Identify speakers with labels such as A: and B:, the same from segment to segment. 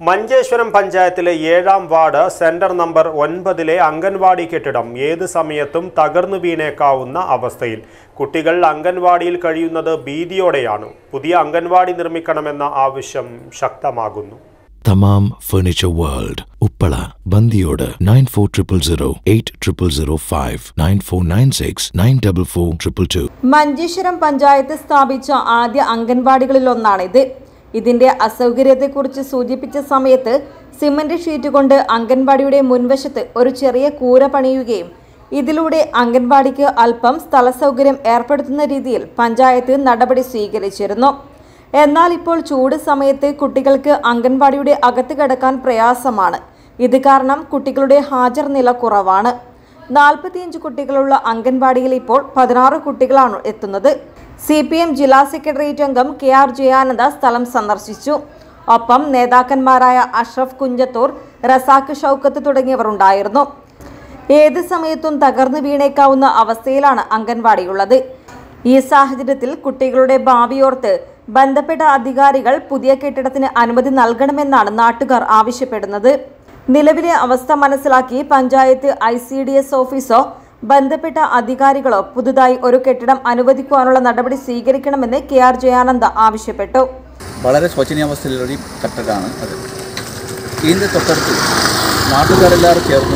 A: മഞ്ചേശ്വരം പഞ്ചായത്തിലെ 7ാം ward centre number 9 anganwadi കെട്ടിടം ഏത് സമയത്തും തകർന്നു വീണേക്കാവുന്ന അവസ്ഥയിൽ. കുട്ടികൾ അംഗൻവാടിയിൽ കഴിയുന്നത് ഭീതിയോടെയാണ്. പുതിയ അംഗൻവാടി നിർമ്മിക്കണമെന്ന ആവശ്യം ശക്തമാകുന്നു.
B: Thamam furniture world, Uppala, Bandiyod 9400 8005 9496 94422.
C: മഞ്ചേശ്വരം പഞ്ചായത്ത് സ്ഥാപിച്ച ആദ്യ അംഗൻവാടികളിലൊന്നാണിത്. ഇതിന്റെ അസൗകര്യത്തെക്കുറിച്ച് സൂചിപ്പിച്ച സമയത്ത് സിമന്റ് ഷീറ്റ് കൊണ്ട് അംഗൻവാടിയുടെ മുൻവശത്ത് ഒരു ചെറിയ കൂര പണിയുകയും ഇതിലൂടെ അംഗൻവാടിക്ക് അല്പം സ്ഥല സൗകര്യം ഏർപ്പെടുത്തുന്ന രീതിയിൽ പഞ്ചായത്ത് നടപടി സ്വീകരിച്ചിരുന്നു. എന്നാൽ ഇപ്പോൾ ചൂട് സമയത്ത് കുട്ടികൾക്ക് അംഗൻവാടിയുടെ അകത്ത് കടക്കാൻ പ്രയാസമാണ്. ഇത് കാരണം കുട്ടികളുടെ ഹാജർ നില കുറവാണ്. 45 കുട്ടികളുള്ള അംഗൻവാടിയിൽ ഇപ്പോൾ 16 കുട്ടികളാണ് എത്തുന്നത്. CPM ജില്ലാ സെക്രട്ടേറിയറ്റ് അംഗം KR ജയാനന്ദ സ്ഥലം സന്ദർശിച്ചു. ഒപ്പം നേതാക്കന്മാരായ അഷ്റഫ് കുഞ്ചത്തൂർ, റസാഖ് ഷൗക്കത്ത് തുടങ്ങിയവർ ഉണ്ടായിരുന്നു. ഏത് സമയത്തും തകർന്നു വീണേക്കാവുന്ന അവസ്ഥയിലാണ് അംഗൻവാടിയുള്ളത്. ഈ സാഹചര്യത്തിൽ കുട്ടികളുടെ ഭാവിയോർത്ത് ബന്ധപ്പെട്ട അധികാരികൾ പുതിയ കെട്ടിടത്തിന് അനുമതി നൽകണമെന്നാണ് നാട്ടുകാർ ആവശ്യപ്പെടുന്നത്. നിലവിലെ അവസ്ഥ മനസ്സിലാക്കി പഞ്ചായത്ത് ICDS ഓഫീസോ ബന്ധപ്പെട്ട അധികാരികളോ പുതുതായി ഒരു കെട്ടിടം അനുവദിക്കുവാനുള്ള നടപടി സ്വീകരിക്കണമെന്ന് KR ജയാനന്ദ ആവശ്യപ്പെട്ടു.
D: വളരെ ശോചനീയാവസ്ഥയിലുള്ള കെട്ടിടമാണ് അത്. ഇതിൻ്റെ തൊട്ടടുത്ത് നാട്ടുകാരെല്ലാവരും ചേർന്ന്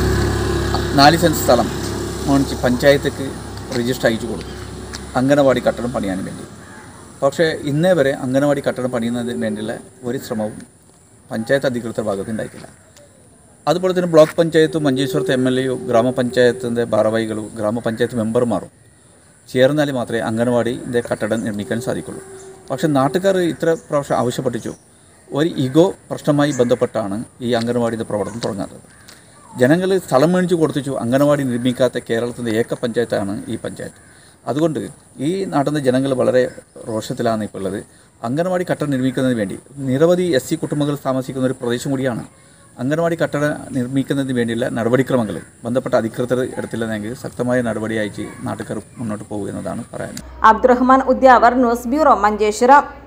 D: 4 സെന്റ് സ്ഥലം പഞ്ചായത്തേക്ക് രജിസ്റ്റർ അയച്ചു കൊടുത്തു അംഗനവാടി കെട്ടിടം പണിയാൻ വേണ്ടി. പക്ഷേ ഇന്നേ വരെ അംഗനവാടി കെട്ടിടം പണിയുന്നതിന് വേണ്ടിയുള്ള ഒരു ശ്രമവും പഞ്ചായത്ത് അധികൃതർ ഭാഗത്ത് ഉണ്ടായിട്ടില്ല. അതുപോലെ തന്നെ ബ്ലോക്ക് പഞ്ചായത്തും മഞ്ചേശ്വരത്തെ MLA ഗ്രാമപഞ്ചായത്തിൻ്റെ ഭാരവാഹികളും ഗ്രാമപഞ്ചായത്ത് മെമ്പർമാരും ചേർന്നാൽ മാത്രമേ അംഗനവാടിൻ്റെ കെട്ടിടം നിർമ്മിക്കാൻ സാധിക്കുള്ളൂ. പക്ഷേ നാട്ടുകാർ ഇത്ര പ്രാവശ്യം ആവശ്യപ്പെട്ടിച്ചു. ഒരു ഇഗോ പ്രശ്നമായി ബന്ധപ്പെട്ടാണ് ഈ അംഗനവാടിയുടെ പ്രവർത്തനം തുടങ്ങാത്തത്. ജനങ്ങൾ സ്ഥലം മേടിച്ചു കൊടുത്തിച്ചു അംഗനവാടി നിർമ്മിക്കാത്ത കേരളത്തിൻ്റെ ഏക പഞ്ചായത്താണ് ഈ പഞ്ചായത്ത്. അതുകൊണ്ട് ഈ നാട്ടിലെ ജനങ്ങൾ വളരെ രോഷത്തിലാണ് ഇപ്പോൾ ഉള്ളത്. അംഗനവാടി കെട്ടിടം നിർമ്മിക്കുന്നതിന് വേണ്ടി നിരവധി SC കുടുംബങ്ങൾ താമസിക്കുന്ന ഒരു പ്രദേശം കൂടിയാണ്. അംഗനവാടി കെട്ടിടം നിർമ്മിക്കുന്നതിന് വേണ്ടിയുള്ള നടപടിക്രമങ്ങൾ ബന്ധപ്പെട്ട അധികൃതർ എടുത്തില്ലെങ്കിൽ ശക്തമായ നടപടി അയച്ച് നാട്ടുകാർ മുന്നോട്ട് പോകും എന്നതാണ് പറയാൻ.
C: Abdurahman Udyavar, news bureau, Manjeshwaram.